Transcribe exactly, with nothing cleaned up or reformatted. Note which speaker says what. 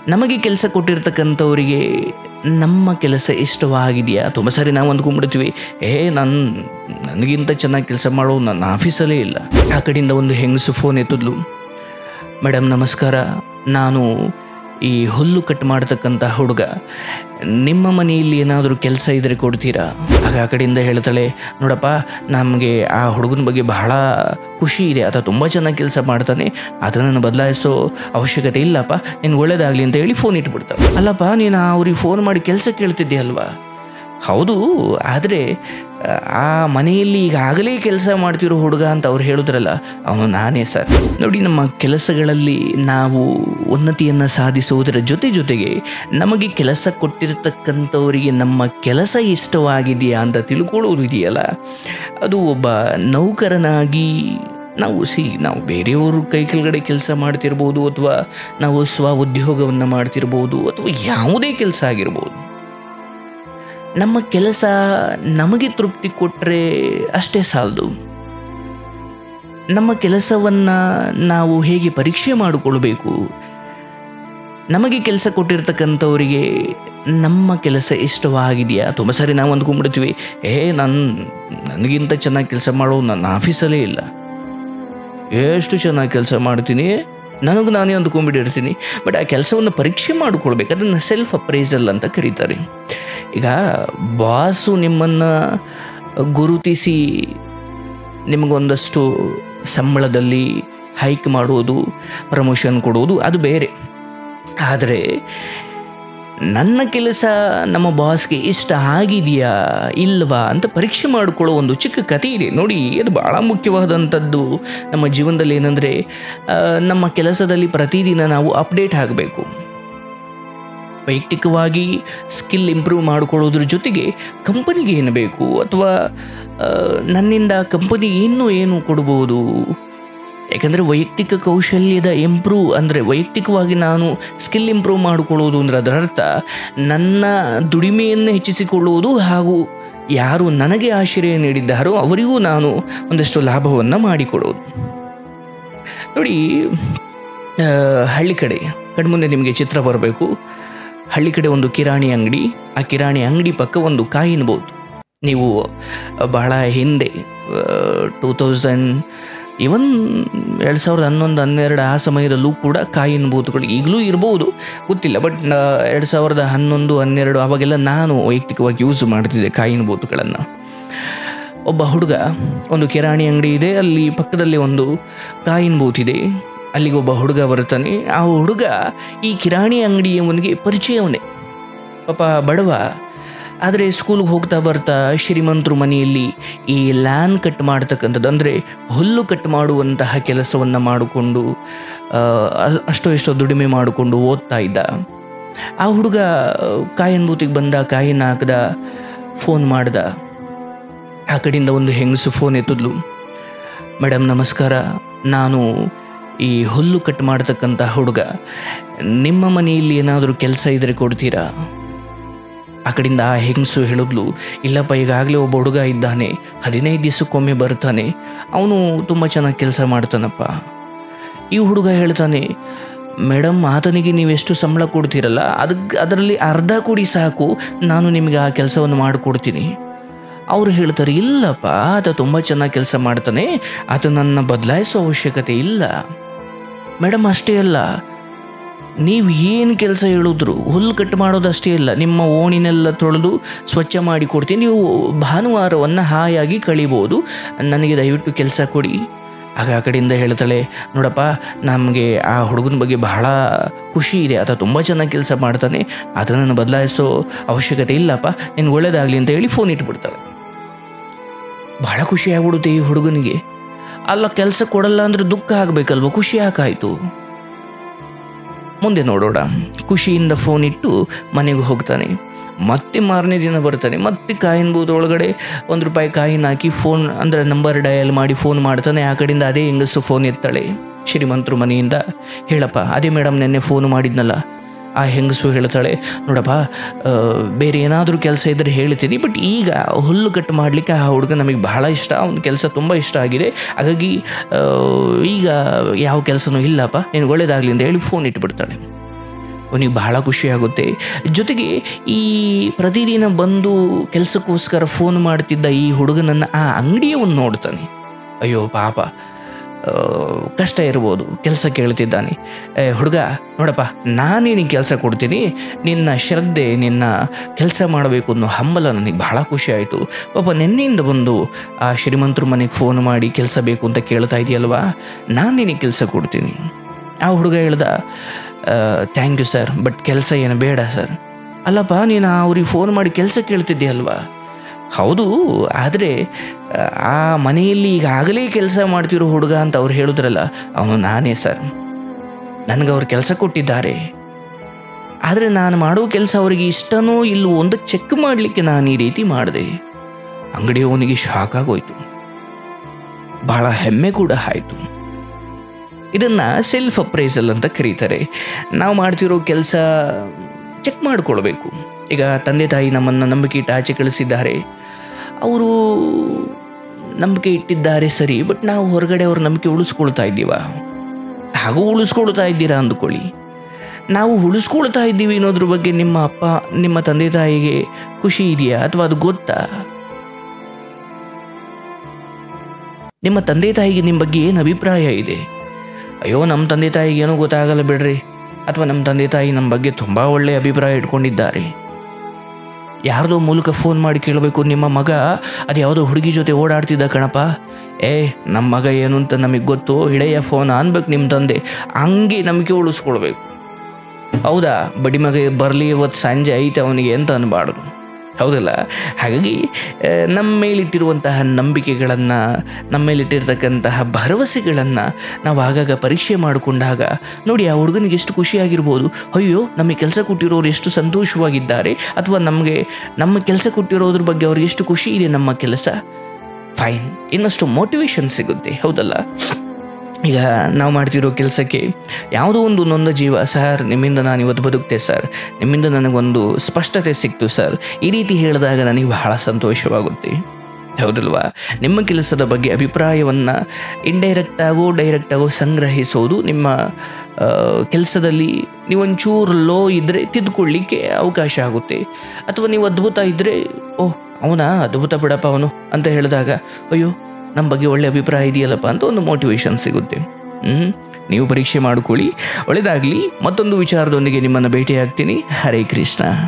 Speaker 1: ನಮಗೆ ಕೆಲಸ ಕೊಟ್ಟಿರ್ತಕ್ಕಂಥವರಿಗೆ ನಮ್ಮ ಕೆಲಸ ಇಷ್ಟವಾಗಿದೆಯಾ? ತುಂಬ ಸರಿ ನಾವು ಅಂದ್ಕೊಂಡ್ಬಿಡ್ತೀವಿ, ಏ ನನ್ನ ನನಗಿಂತ ಚೆನ್ನಾಗಿ ಕೆಲಸ ಮಾಡೋ ನನ್ನ ಆಫೀಸಲ್ಲೇ ಇಲ್ಲ. ಆ ಕಡೆಯಿಂದ ಒಂದು ಹೆಂಗಸು ಫೋನ್ ಎತ್ತಿದ್ಲು. ಮೇಡಮ್ ನಮಸ್ಕಾರ, ನಾನು ಈ ಹುಲ್ಲು ಕಟ್ ಮಾಡ್ತಕ್ಕಂಥ ಹುಡುಗ, ನಿಮ್ಮ ಮನೆಯಲ್ಲಿ ಏನಾದರೂ ಕೆಲಸ ಇದ್ದರೆ ಕೊಡ್ತೀರಾ? ಆಗ ಆ ಕಡೆಯಿಂದ ಹೇಳ್ತಾಳೆ, ನೋಡಪ್ಪ ನಮಗೆ ಆ ಹುಡುಗನ ಬಗ್ಗೆ ಬಹಳ ಖುಷಿ ಇದೆ, ಆತ ತುಂಬ ಚೆನ್ನಾಗಿ ಕೆಲಸ ಮಾಡ್ತಾನೆ, ಅದನ್ನು ಬದಲಾಯಿಸೋ ಅವಶ್ಯಕತೆ ಇಲ್ಲಪ್ಪ, ನಿನ್ಗೆ ಒಳ್ಳೇದಾಗಲಿ ಅಂತ ಹೇಳಿ ಫೋನ್ ಇಟ್ಬಿಡ್ತಾಳೆ. ಅಲ್ಲಪ್ಪ ನೀನು ಅವ್ರಿಗೆ ಫೋನ್ ಮಾಡಿ ಕೆಲಸ ಕೇಳ್ತಿದ್ದೆ ಅಲ್ವಾ? ಹೌದು, ಆದರೆ ಆ ಮನೆಯಲ್ಲಿ ಈಗಾಗಲೇ ಕೆಲಸ ಮಾಡ್ತಿರೋ ಹುಡುಗ ಅಂತ ಅವ್ರು ಹೇಳಿದ್ರಲ್ಲ, ಅವನು ನಾನೇ ಸರ್. ನೋಡಿ, ನಮ್ಮ ಕೆಲಸಗಳಲ್ಲಿ ನಾವು ಉನ್ನತಿಯನ್ನು ಸಾಧಿಸುವುದರ ಜೊತೆ ಜೊತೆಗೆ ನಮಗೆ ಕೆಲಸ ಕೊಟ್ಟಿರ್ತಕ್ಕಂಥವರಿಗೆ ನಮ್ಮ ಕೆಲಸ ಇಷ್ಟವಾಗಿದೆಯಾ ಅಂತ ತಿಳ್ಕೊಳ್ಳೋದು ಇದೆಯಲ್ಲ, ಅದು ಒಬ್ಬ ನೌಕರನಾಗಿ ನಾವು ಸಿ ನಾವು ಬೇರೆಯವರು ಕೈ ಕೆಳಗಡೆ ಕೆಲಸ ಮಾಡ್ತಿರ್ಬೋದು, ಅಥವಾ ನಾವು ಸ್ವ ಉದ್ಯೋಗವನ್ನು ಮಾಡ್ತಿರ್ಬೋದು, ಅಥವಾ ಯಾವುದೇ ಕೆಲಸ ಆಗಿರ್ಬೋದು. ನಮ್ಮ ಕೆಲಸ ನಮಗೆ ತೃಪ್ತಿ ಕೊಟ್ಟರೆ ಅಷ್ಟೇ ಸಾಲದು. ನಮ್ಮ ಕೆಲಸವನ್ನು ನಾವು ಹೇಗೆ ಪರೀಕ್ಷೆ ಮಾಡಿಕೊಳ್ಬೇಕು, ನಮಗೆ ಕೆಲಸ ಕೊಟ್ಟಿರ್ತಕ್ಕಂಥವರಿಗೆ ನಮ್ಮ ಕೆಲಸ ಇಷ್ಟವಾಗಿದೆಯಾ? ತುಂಬ ಸರಿ ನಾವು ಅಂದ್ಕೊಂಡ್ಬಿಡ್ತೀವಿ, ಏ ನನ್ನ ನನಗಿಂತ ಚೆನ್ನಾಗಿ ಕೆಲಸ ಮಾಡೋ ನನ್ನ ಆಫೀಸಲ್ಲೇ ಇಲ್ಲ, ಎಷ್ಟು ಚೆನ್ನಾಗಿ ಕೆಲಸ ಮಾಡ್ತೀನಿ, ನನಗೆ ನಾನೇ ಅಂದ್ಕೊಂಡ್ಬಿಟ್ಟಿರ್ತೀನಿ. ಬಟ್ ಆ ಕೆಲಸವನ್ನು ಪರೀಕ್ಷೆ ಮಾಡಿಕೊಳ್ಬೇಕು, ಅದನ್ನು ಸೆಲ್ಫ್ ಅಪ್ರೈಸಲ್ ಅಂತ ಕರೀತಾರೆ. ಈಗ ಬಾಸು ನಿಮ್ಮನ್ನು ಗುರುತಿಸಿ ನಿಮಗೊಂದಷ್ಟು ಸಂಬಳದಲ್ಲಿ ಹೈಕ್ ಮಾಡೋದು, ಪ್ರಮೋಷನ್ ಕೊಡೋದು ಅದು ಬೇರೆ. ಆದರೆ ನನ್ನ ಕೆಲಸ ನಮ್ಮ ಬಾಸ್ಗೆ ಇಷ್ಟ ಆಗಿದೆಯಾ ಇಲ್ವಾ ಅಂತ ಪರೀಕ್ಷೆ ಮಾಡಿಕೊಳ್ಳೋ ಒಂದು ಚಿಕ್ಕ ಕಥೆ ಇದೆ ನೋಡಿ. ಅದು ಭಾಳ ಮುಖ್ಯವಾದಂಥದ್ದು ನಮ್ಮ ಜೀವನದಲ್ಲಿ. ಏನಂದರೆ, ನಮ್ಮ ಕೆಲಸದಲ್ಲಿ ಪ್ರತಿದಿನ ನಾವು ಅಪ್ಡೇಟ್ ಆಗಬೇಕು. ವೈಯಕ್ತಿಕವಾಗಿ ಸ್ಕಿಲ್ ಇಂಪ್ರೂವ್ ಮಾಡಿಕೊಳ್ಳೋದ್ರ ಜೊತೆಗೆ ಕಂಪನಿಗೆ ಏನು ಬೇಕು, ಅಥವಾ ನನ್ನಿಂದ ಕಂಪನಿಗೆ ಇನ್ನೂ ಏನು ಕೊಡ್ಬೋದು. ಯಾಕಂದರೆ ವೈಯಕ್ತಿಕ ಕೌಶಲ್ಯದ ಇಂಪ್ರೂವ್ ಅಂದರೆ ವೈಯಕ್ತಿಕವಾಗಿ ನಾನು ಸ್ಕಿಲ್ ಇಂಪ್ರೂವ್ ಮಾಡಿಕೊಳ್ಳೋದು ಅಂದರೆ ಅದರ ಅರ್ಥ ನನ್ನ ದುಡಿಮೆಯನ್ನು ಹೆಚ್ಚಿಸಿಕೊಳ್ಳುವುದು, ಹಾಗೂ ಯಾರು ನನಗೆ ಆಶ್ರಯ ನೀಡಿದ್ದಾರೋ ಅವರಿಗೂ ನಾನು ಒಂದಷ್ಟು ಲಾಭವನ್ನು ಮಾಡಿಕೊಡೋದು. ನೋಡಿ, ಹಳ್ಳಿ ಕಡೆ ಕಣ್ಮುಂದೆ ನಿಮಗೆ ಚಿತ್ರ ಬರಬೇಕು. ಹಳ್ಳಿ ಕಡೆ ಒಂದು ಕಿರಾಣಿ ಅಂಗಡಿ, ಆ ಕಿರಾಣಿ ಅಂಗಡಿ ಪಕ್ಕ ಒಂದು ಕಾಯಿನ್ ಬೋತ್. ನೀವು ಬಹಳ ಹಿಂದೆ ಟೂ ತೌಸಂಡ್ ಇವನ್ ಎರಡು ಸಾವಿರದ ಹನ್ನೊಂದು ಹನ್ನೆರಡು ಆ ಸಮಯದಲ್ಲೂ ಕೂಡ ಕಾಯಿನ್ ಬೂತ್ಗಳು ಈಗಲೂ ಇರ್ಬೋದು, ಗೊತ್ತಿಲ್ಲ. ಬಟ್ ಎರಡು ಸಾವಿರದ ಹನ್ನೊಂದು ಹನ್ನೆರಡು ಅವಾಗೆಲ್ಲ ನಾನು ವೈಯಕ್ತಿಕವಾಗಿ ಯೂಸ್ ಮಾಡ್ತಿದ್ದೆ ಕಾಯಿನ್ ಬೂತ್ಗಳನ್ನು. ಒಬ್ಬ ಹುಡುಗ, ಒಂದು ಕಿರಾಣಿ ಅಂಗಡಿ ಇದೆ, ಅಲ್ಲಿ ಪಕ್ಕದಲ್ಲಿ ಒಂದು ಕಾಯಿನ್ ಬೂತ್ ಇದೆ, ಅಲ್ಲಿಗೆ ಒಬ್ಬ ಹುಡುಗ ಬರ್ತಾನೆ. ಆ ಹುಡುಗ ಈ ಕಿರಾಣಿ ಅಂಗಡಿಯವನಿಗೆ ಪರಿಚಯವನೇ, ಪಾಪ ಬಡವ, ಆದರೆ ಸ್ಕೂಲ್ಗೆ ಹೋಗ್ತಾ ಬರ್ತಾ ಶ್ರೀಮಂತರ ಮನೆಯಲ್ಲಿ ಈ ಲ್ಯಾನ್ ಕಟ್ ಮಾಡ್ತಕ್ಕಂಥದ್ದು ಅಂದರೆ ಹುಲ್ಲು ಕಟ್ ಮಾಡುವಂತಹ ಕೆಲಸವನ್ನು ಮಾಡಿಕೊಂಡು ಅಷ್ಟೋ ಇಷ್ಟೋ ದುಡಿಮೆ ಮಾಡಿಕೊಂಡು ಓದ್ತಾ ಇದ್ದ. ಆ ಹುಡುಗ ಕಾಯಿನ್ ಬೂತಿಗೆ ಬಂದ, ಕಾಯಿನ್ ಹಾಕ್ದ, ಫೋನ್ ಮಾಡ್ದ. ಆ ಕಡೆಯಿಂದ ಒಂದು ಹೆಂಗಸು ಫೋನ್ ಎತ್ತಿದ್ಲು. ಮೇಡಮ್ ನಮಸ್ಕಾರ, ನಾನು ಈ ಹುಲ್ಲು ಕಟ್ ಮಾಡ್ತಕ್ಕಂಥ ಹುಡುಗ, ನಿಮ್ಮ ಮನೆಯಲ್ಲಿ ಏನಾದರೂ ಕೆಲಸ ಇದ್ದರೆ ಕೊಡ್ತೀರಾ? ಆ ಕಡೆಯಿಂದ ಆ ಹೆಂಗಸು ಹೇಳಿದ್ಲು, ಇಲ್ಲಪ್ಪ ಈಗಾಗಲೇ ಒಬ್ಬ ಹುಡುಗ ಇದ್ದಾನೆ, ಹದಿನೈದು ದಿವಸಕ್ಕೊಮ್ಮೆ ಬರ್ತಾನೆ, ಅವನು ತುಂಬ ಚೆನ್ನಾಗಿ ಕೆಲಸ ಮಾಡ್ತಾನಪ್ಪ. ಈ ಹುಡುಗ ಹೇಳ್ತಾನೆ, ಮೇಡಮ್ ಆತನಿಗೆ ನೀವೆಷ್ಟು ಸಂಬಳ ಕೊಡ್ತೀರಲ್ಲ ಅದಕ್ಕೆ ಅದರಲ್ಲಿ ಅರ್ಧ ಕೊಡಿ ಸಾಕು, ನಾನು ನಿಮಗೆ ಆ ಕೆಲಸವನ್ನು ಮಾಡಿಕೊಡ್ತೀನಿ. ಅವರು ಹೇಳ್ತಾರೆ, ಇಲ್ಲಪ್ಪ ಆತ ತುಂಬ ಚೆನ್ನಾಗಿ ಕೆಲಸ ಮಾಡ್ತಾನೆ, ಆತ ನನ್ನ ಬದಲಾಯಿಸೋ ಅವಶ್ಯಕತೆ ಇಲ್ಲ. ಮೇಡಮ್ ಅಷ್ಟೇ ಅಲ್ಲ, ನೀವು ಏನು ಕೆಲಸ ಹೇಳಿದ್ರು, ಹುಲ್ಲು ಕಟ್ ಮಾಡೋದಷ್ಟೇ ಇಲ್ಲ, ನಿಮ್ಮ ಓಣಿನೆಲ್ಲ ತೊಳೆದು ಸ್ವಚ್ಛ ಮಾಡಿ ಕೊಡ್ತೀನಿ, ನೀವು ಭಾನುವಾರವನ್ನು ಹಾಯಾಗಿ ಕಳಿಬೋದು, ನನಗೆ ದಯವಿಟ್ಟು ಕೆಲಸ ಕೊಡಿ. ಆಗ ಆ ಕಡೆಯಿಂದ ಹೇಳ್ತಾಳೆ, ನೋಡಪ್ಪ ನಮಗೆ ಆ ಹುಡುಗನ ಬಗ್ಗೆ ಬಹಳ ಖುಷಿ ಇದೆ, ಆತ ತುಂಬ ಚೆನ್ನಾಗಿ ಕೆಲಸ ಮಾಡ್ತಾನೆ, ಅದನ್ನು ಬದಲಾಯಿಸೋ ಅವಶ್ಯಕತೆ ಇಲ್ಲಪ್ಪ, ನಿನ್ಗೆ ಒಳ್ಳೇದಾಗಲಿ ಅಂತ ಹೇಳಿ ಫೋನ್ ಇಟ್ಬಿಡ್ತಾಳೆ. ಭಾಳ ಖುಷಿ ಆಗ್ಬಿಡುತ್ತೆ ಈ ಹುಡುಗನಿಗೆ. ಅಲ್ಲ, ಕೆಲಸ ಕೊಡಲ್ಲ ಅಂದರೆ ದುಃಖ ಆಗಬೇಕಲ್ವ, ಖುಷಿ ಯಾಕಾಯಿತು? ಮುಂದೆ ನೋಡೋಣ. ಖುಷಿಯಿಂದ ಫೋನ್ ಇಟ್ಟು ಮನೆಗೆ ಹೋಗ್ತಾನೆ. ಮತ್ತೆ ಮಾರನೇ ದಿನ ಬರ್ತಾನೆ, ಮತ್ತೆ ಕಾಯಿನ್ ಬೂತ್ ಒಳಗಡೆ ಒಂದು ರೂಪಾಯಿ ಕಾಯಿನ್ ಹಾಕಿ ಫೋನ್ ಅಂದರೆ ನಂಬರ್ ಡಯಲ್ ಮಾಡಿ ಫೋನ್ ಮಾಡ್ತಾನೆ. ಆ ಕಡೆಯಿಂದ ಅದೇ ಹೆಂಗಸು ಫೋನ್ ಎತ್ತಾಳೆ ಶ್ರೀಮಂತರು ಮನೆಯಿಂದ. ಹೇಳಪ್ಪ, ಅದೇ ಮೇಡಮ್ ನೆನ್ನೆ ಫೋನ್ ಮಾಡಿದ್ನಲ್ಲ. ಆ ಹೆಂಗಸು ಹೇಳ್ತಾಳೆ, ನೋಡಪ್ಪ ಬೇರೆ ಏನಾದರೂ ಕೆಲಸ ಇದ್ದರೆ ಹೇಳ್ತೀನಿ, ಬಟ್ ಈಗ ಹುಲ್ಲು ಕಟ್ ಮಾಡಲಿಕ್ಕೆ ಆ ಹುಡುಗ ನಮಗೆ ಬಹಳ ಇಷ್ಟ, ಅವನ ಕೆಲಸ ತುಂಬ ಇಷ್ಟ ಆಗಿದೆ, ಹಾಗಾಗಿ ಈಗ ಯಾವ ಕೆಲಸನೂ ಇಲ್ಲಪ್ಪ, ನಿನಗೆ ಒಳ್ಳೇದಾಗಲಿ ಅಂತ ಹೇಳಿ ಫೋನ್ ಇಟ್ಬಿಡ್ತಾಳೆ. ಅವನಿಗೆ ಬಹಳ ಖುಷಿಯಾಗುತ್ತೆ. ಜೊತೆಗೆ ಈ ಪ್ರತಿದಿನ ಬಂದು ಕೆಲಸಕ್ಕೋಸ್ಕರ ಫೋನ್ ಮಾಡ್ತಿದ್ದ ಈ ಹುಡುಗನನ್ನು ಆ ಅಂಗಡಿಯವನು ನೋಡ್ತಾನೆ. ಅಯ್ಯೋ ಪಾಪ, ಕಷ್ಟ ಇರ್ಬೋದು, ಕೆಲಸ ಕೇಳ್ತಿದ್ದಾನೆ. ಹುಡುಗ ನೋಡಪ್ಪ, ನಾನು ನಿನಗೆ ಕೆಲಸ ಕೊಡ್ತೀನಿ, ನಿನ್ನ ಶ್ರದ್ಧೆ, ನಿನ್ನ ಕೆಲಸ ಮಾಡಬೇಕು ಅನ್ನೋ ಹಂಬಲ ನನಗೆ ಬಹಳ ಖುಷಿ ಆಯಿತು. ಪಾಪ ನಿನ್ನೆಯಿಂದ ಬಂದು ಆ ಶ್ರೀಮಂತರ ಮನೆಗೆ ಫೋನ್ ಮಾಡಿ ಕೆಲಸ ಬೇಕು ಅಂತ ಕೇಳ್ತಾ ಇದೆಯಲ್ವಾ, ನಾನು ನಿನಗೆ ಕೆಲಸ ಕೊಡ್ತೀನಿ. ಆ ಹುಡುಗ ಹೇಳ್ದ, ಥ್ಯಾಂಕ್ ಯು ಸರ್, ಬಟ್ ಕೆಲಸ ಏನು ಬೇಡ ಸರ್. ಅಲ್ಲಪ್ಪ, ನೀನು ಅವ್ರಿಗೆ ಫೋನ್ ಮಾಡಿ ಕೆಲಸ ಕೇಳ್ತಿದ್ದೀಯಲ್ವಾ? ಹೌದು, ಆದರೆ ಆ ಮನೆಯಲ್ಲಿ ಈಗಾಗಲೇ ಕೆಲಸ ಮಾಡ್ತಿರೋ ಹುಡುಗ ಅಂತ ಅವ್ರು ಹೇಳಿದ್ರಲ್ಲ, ಅವನು ನಾನೇ ಸರ್. ನನಗೆ ಅವ್ರು ಕೆಲಸ ಕೊಟ್ಟಿದ್ದಾರೆ, ಆದರೆ ನಾನು ಮಾಡೋ ಕೆಲಸ ಅವರಿಗೆ ಇಷ್ಟನೋ ಇಲ್ಲವೋ ಒಂದು ಚೆಕ್ ಮಾಡಲಿಕ್ಕೆ ನಾನು ಈ ರೀತಿ ಮಾಡಿದೆ. ಅಂಗಡಿಯವನಿಗೆ ಶಾಕ್ ಆಗೋಯ್ತು, ಬಹಳ ಹೆಮ್ಮೆ ಕೂಡ ಆಯಿತು. ಇದನ್ನು ಸೆಲ್ಫ್ ಅಪ್ರೈಸಲ್ ಅಂತ ಕರೀತಾರೆ. ನಾವು ಮಾಡ್ತಿರೋ ಕೆಲಸ ಚೆಕ್ ಮಾಡಿಕೊಳ್ಬೇಕು. ಈಗ ತಂದೆ ತಾಯಿ ನಮ್ಮನ್ನು ನಂಬಿಕೆ ಇಟ್ಟು ಆಚೆ ಕಳಿಸಿದ್ದಾರೆ, ಅವರು ನಂಬಿಕೆ ಇಟ್ಟಿದ್ದಾರೆ ಸರಿ, ಬಟ್ ನಾವು ಹೊರಗಡೆ ಅವ್ರ ನಂಬಿಕೆ ಉಳಿಸ್ಕೊಳ್ತಾ ಇದ್ದೀವ? ಹಾಗೂ ಉಳಿಸ್ಕೊಳ್ತಾ ಇದ್ದೀರಾ ಅಂದ್ಕೊಳ್ಳಿ. ನಾವು ಉಳಿಸ್ಕೊಳ್ತಾ ಇದ್ದೀವಿ ಅನ್ನೋದ್ರ ಬಗ್ಗೆ ನಿಮ್ಮ ಅಪ್ಪ ನಿಮ್ಮ ತಂದೆ ತಾಯಿಗೆ ಖುಷಿ ಇದೆಯಾ ಅಥವಾ ಅದು ಗೊತ್ತಾ? ನಿಮ್ಮ ತಂದೆ ತಾಯಿಗೆ ನಿಮ್ಮ ಬಗ್ಗೆ ಏನು ಅಭಿಪ್ರಾಯ ಇದೆ? ಅಯ್ಯೋ, ನಮ್ಮ ತಂದೆ ತಾಯಿಗೆ ಏನೂ ಗೊತ್ತಾಗಲ್ಲ ಬಿಡ್ರಿ, ಅಥವಾ ನಮ್ಮ ತಂದೆ ತಾಯಿ ನಮ್ಮ ಬಗ್ಗೆ ತುಂಬ ಒಳ್ಳೆಯ ಅಭಿಪ್ರಾಯ ಇಟ್ಕೊಂಡಿದ್ದಾರೆ. ಯಾರ್ದೋ ಮೂಲಕ ಫೋನ್ ಮಾಡಿ ಕೇಳಬೇಕು, ನಿಮ್ಮ ಮಗ ಅದು ಯಾವುದೋ ಹುಡುಗಿ ಜೊತೆ ಓಡಾಡ್ತಿದ್ದ ಕಣಪ್ಪ, ಏ ನಮ್ಮ ಮಗ ಏನು ಅಂತ ನಮಗೆ ಗೊತ್ತು, ಹಿಡೆಯ ಫೋನ್ ಅನ್ಬೇಕು ನಿಮ್ಮ ತಂದೆ. ಹಂಗೆ ನಂಬಿಕೆ ಉಳಿಸ್ಕೊಳ್ಬೇಕು. ಹೌದಾ, ಬಡಿ ಮಗ ಬರಲಿ, ಇವತ್ತು ಸಂಜೆ ಐತೆ ಅವನಿಗೆ ಅಂತ ಅನ್ಬಾರ್ದು, ಹೌದಲ್ಲ? ಹಾಗಾಗಿ ನಮ್ಮ ಮೇಲಿಟ್ಟಿರುವಂತಹ ನಂಬಿಕೆಗಳನ್ನು, ನಮ್ಮ ಮೇಲಿಟ್ಟಿರ್ತಕ್ಕಂತಹ ಭರವಸೆಗಳನ್ನು ನಾವು ಆಗಾಗ ಪರೀಕ್ಷೆ ಮಾಡಿಕೊಂಡಾಗ ನೋಡಿ, ಆ ಹುಡುಗನಿಗೆ ಎಷ್ಟು ಖುಷಿಯಾಗಿರ್ಬೋದು. ಅಯ್ಯೋ, ನಮಗೆ ಕೆಲಸ ಕೊಟ್ಟಿರೋರು ಎಷ್ಟು ಸಂತೋಷವಾಗಿದ್ದಾರೆ, ಅಥವಾ ನಮಗೆ ನಮ್ಮ ಕೆಲಸ ಕೊಟ್ಟಿರೋದ್ರ ಬಗ್ಗೆ ಅವ್ರಿಗೆ ಎಷ್ಟು ಖುಷಿ ಇದೆ ನಮ್ಮ ಕೆಲಸ. ಫೈನ್, ಇನ್ನಷ್ಟು ಮೋಟಿವೇಶನ್ ಸಿಗುತ್ತೆ, ಹೌದಲ್ಲ? ಈಗ ನಾವು ಮಾಡ್ತಿರೋ ಕೆಲಸಕ್ಕೆ ಯಾವುದೋ ಒಂದು ನೊಂದ ಜೀವ, ಸರ್ ನಿಮ್ಮಿಂದ ನಾನು ಇವತ್ತು ಬದುಕ್ತೆ ಸರ್, ನಿಮ್ಮಿಂದ ನನಗೊಂದು ಸ್ಪಷ್ಟತೆ ಸಿಕ್ತು ಸರ್, ಈ ರೀತಿ ಹೇಳಿದಾಗ ನನಗೆ ಬಹಳ ಸಂತೋಷವಾಗುತ್ತೆ, ಹೌದಲ್ವಾ? ನಿಮ್ಮ ಕೆಲಸದ ಬಗ್ಗೆ ಅಭಿಪ್ರಾಯವನ್ನು ಇಂಡೈರೆಕ್ಟಾಗೋ ಡೈರೆಕ್ಟಾಗೋ ಸಂಗ್ರಹಿಸೋದು ನಿಮ್ಮ ಕೆಲಸದಲ್ಲಿ ನೀವೊಂಚೂರು ಲೋ ಇದ್ದರೆ ತಿದ್ದುಕೊಳ್ಳಿಕ್ಕೆ ಅವಕಾಶ ಆಗುತ್ತೆ. ಅಥವಾ ನೀವು ಅದ್ಭುತ ಇದ್ದರೆ, ಓಹ್ ಅವನಾ ಅದ್ಭುತ ಬಿಡಪ್ಪ ಅವನು ಅಂತ ಹೇಳಿದಾಗ, ಅಯ್ಯೋ ನಮ್ಮ ಬಗ್ಗೆ ಒಳ್ಳೆ ಅಭಿಪ್ರಾಯ ಇದೆಯಲ್ಲಪ್ಪ ಅಂತ ಒಂದು ಮೋಟಿವೇಶನ್ ಸಿಗುತ್ತೆ. ಹ್ಞೂ ನೀವು ಪರೀಕ್ಷೆ ಮಾಡಿಕೊಳ್ಳಿ, ಒಳ್ಳೆಯದಾಗಲಿ. ಮತ್ತೊಂದು ವಿಚಾರದೊಂದಿಗೆ ನಿಮ್ಮನ್ನು ಭೇಟಿಯಾಗ್ತೀನಿ. ಹರೇ ಕೃಷ್ಣ.